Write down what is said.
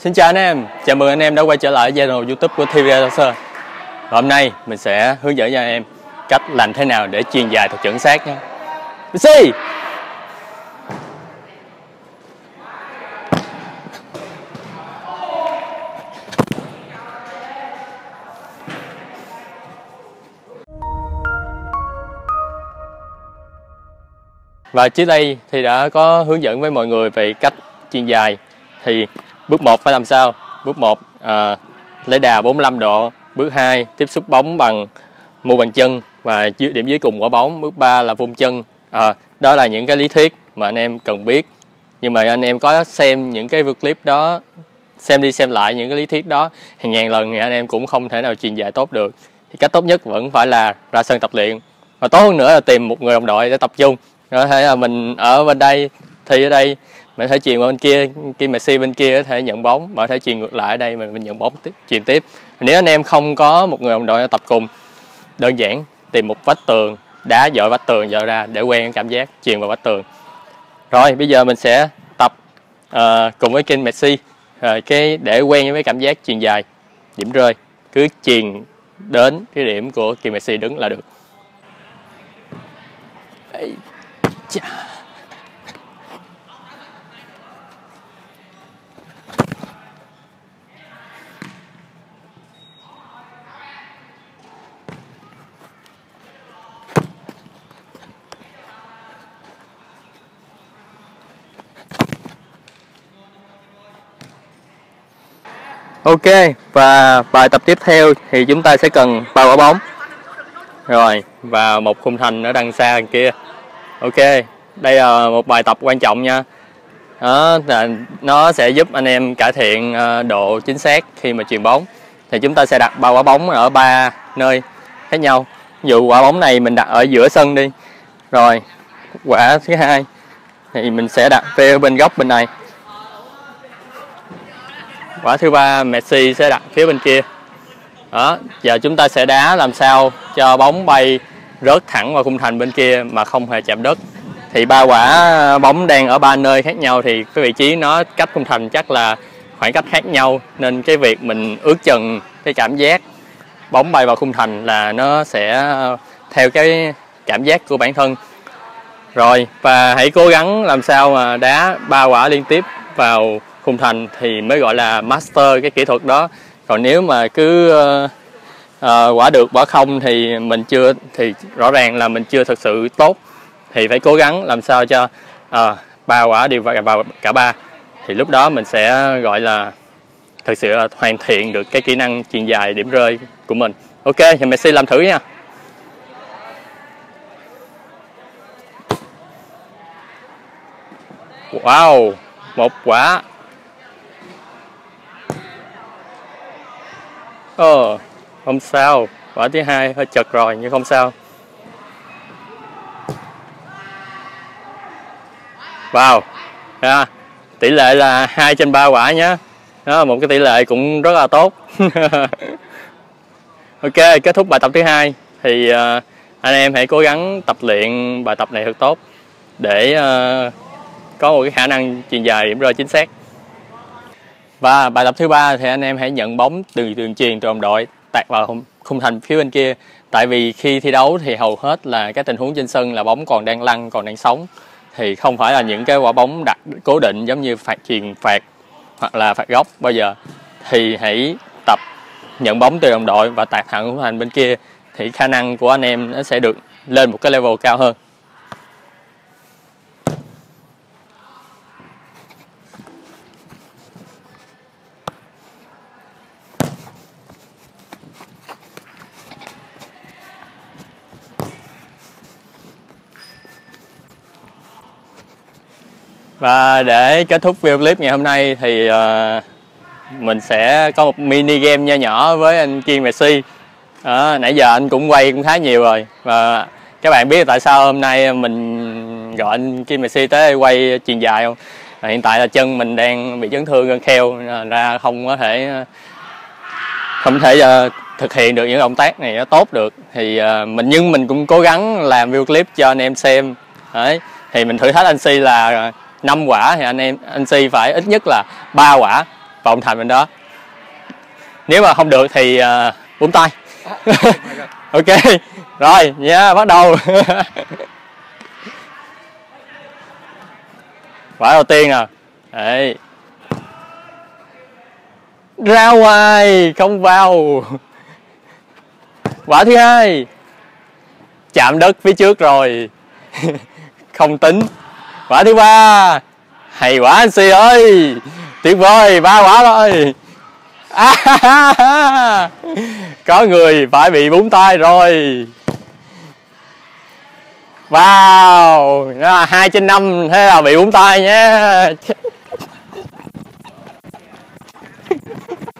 Xin chào anh em, chào mừng anh em đã quay trở lại channel YouTube của TV Racer. Và hôm nay mình sẽ hướng dẫn cho anh em cách làm thế nào để chuyền dài thật chuẩn xác nha. Đi! Và trước đây thì đã có hướng dẫn với mọi người về cách chuyền dài. Thì bước 1 phải làm sao? Bước 1 lấy đà 45 độ. Bước 2 tiếp xúc bóng bằng mu bàn chân và điểm dưới cùng quả bóng. Bước 3 là vung chân. Đó là những cái lý thuyết mà anh em cần biết. Nhưng mà anh em có xem những cái video clip đó, xem đi xem lại những cái lý thuyết đó hàng ngàn lần thì anh em cũng không thể nào chuyền dài tốt được. Thì cách tốt nhất vẫn phải là ra sân tập luyện. Và tốt hơn nữa là tìm một người đồng đội để tập trung. Có thể là mình ở bên đây, thì ở đây mình có thể chuyền qua bên kia, Messi bên kia có thể nhận bóng, mà có thể chuyền ngược lại ở đây mình nhận bóng chuyền tiếp. Nếu anh em không có một người đồng đội tập cùng, đơn giản tìm một vách tường, đá dội vách tường dội ra để quen cái cảm giác chuyền vào vách tường. Rồi bây giờ mình sẽ tập cùng với kênh Messi để quen với cảm giác chuyền dài, điểm rơi, cứ chuyền đến cái điểm của kênh Messi đứng là được. Ok, và bài tập tiếp theo thì chúng ta sẽ cần 3 quả bóng. Rồi, và một khung thành ở đằng xa đằng kia. Ok, đây là một bài tập quan trọng nha. Đó, là nó sẽ giúp anh em cải thiện độ chính xác khi mà chuyền bóng. Thì chúng ta sẽ đặt 3 quả bóng ở 3 nơi khác nhau. Ví dụ quả bóng này mình đặt ở giữa sân đi. Rồi, quả thứ hai thì mình sẽ đặt phía bên góc bên này. Quả thứ ba Messi sẽ đặt phía bên kia. Đó, giờ chúng ta sẽ đá làm sao cho bóng bay rớt thẳng vào khung thành bên kia mà không hề chạm đất. Thì 3 quả bóng đang ở 3 nơi khác nhau thì cái vị trí nó cách khung thành chắc là khoảng cách khác nhau, nên cái việc mình ước chừng cái cảm giác bóng bay vào khung thành là nó sẽ theo cái cảm giác của bản thân. Rồi, và hãy cố gắng làm sao mà đá 3 quả liên tiếp vào khung thành thì mới gọi là master cái kỹ thuật đó. Còn nếu mà cứ quả được quả không thì thì rõ ràng là mình chưa thực sự tốt. Thì phải cố gắng làm sao cho 3 quả đều vào cả 3 thì lúc đó mình sẽ gọi là thực sự là hoàn thiện được cái kỹ năng chuyền dài điểm rơi của mình. Ok, thì Messi làm thử nha. Wow, một quả. Không sao, quả thứ hai hơi chật rồi nhưng không sao. Wow, tỷ lệ là 2/3 quả nhé. Đó là một cái tỷ lệ cũng rất là tốt. Ok, kết thúc bài tập thứ hai thì anh em hãy cố gắng tập luyện bài tập này thật tốt để có một cái khả năng chuyền dài điểm rơi chính xác. Và bài tập thứ ba thì anh em hãy nhận bóng từ đường chuyền từ đồng đội tạt vào khung thành phía bên kia. Tại vì khi thi đấu thì hầu hết là các tình huống trên sân là bóng còn đang lăn, còn đang sống, thì không phải là những cái quả bóng đặt cố định giống như chuyền phạt hoặc là phạt góc bao giờ. Thì hãy tập nhận bóng từ đồng đội và tạt thẳng khung thành bên kia thì khả năng của anh em nó sẽ được lên một cái level cao hơn. Và để kết thúc video clip ngày hôm nay thì mình sẽ có một mini game nho nhỏ với anh Kiên Messi. Nãy giờ anh cũng quay cũng khá nhiều rồi. Và các bạn biết tại sao hôm nay mình gọi anh Kiên Messi tới quay chuyền dài không? Hiện tại là chân mình đang bị chấn thương gân kheo ra không thể thực hiện được những động tác này nó tốt được. Thì nhưng mình cũng cố gắng làm video clip cho anh em xem. Đấy. Thì mình thử thách anh Si là 5 quả thì anh Si phải ít nhất là 3 quả và ông Thành bên đó. Nếu mà không được thì búng tay. Ok, rồi nha, bắt đầu. Quả đầu tiên à. Đấy. Ra ngoài, không vào. Quả thứ hai. Chạm đất phía trước rồi. Không tính. Quả thứ ba. Hay quá anh Si ơi. Tuyệt vời, 3 quả rồi. Có người phải bị búng tay rồi. Wow, nó là 2/5, thế là bị búng tay nhé.